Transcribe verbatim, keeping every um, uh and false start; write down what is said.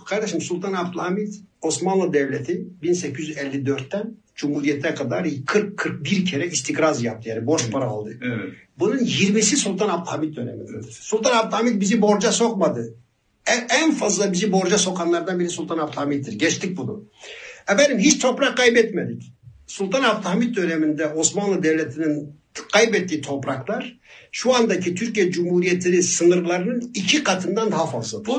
Kardeşim Sultan Abdülhamit Osmanlı Devleti bin sekiz yüz elli dörtten Cumhuriyet'e kadar kırk kırk bir kere istikraz yaptı. Yani borç para aldı. Evet. Bunun yirmisi Sultan Abdülhamit dönemidir. Evet. Sultan Abdülhamit bizi borca sokmadı. En, en fazla bizi borca sokanlardan biri Sultan Abdülhamit'tir. Geçtik bunu. Efendim hiç toprak kaybetmedik. Sultan Abdülhamit döneminde Osmanlı Devleti'nin kaybettiği topraklar şu andaki Türkiye Cumhuriyeti sınırlarının iki katından daha fazladır.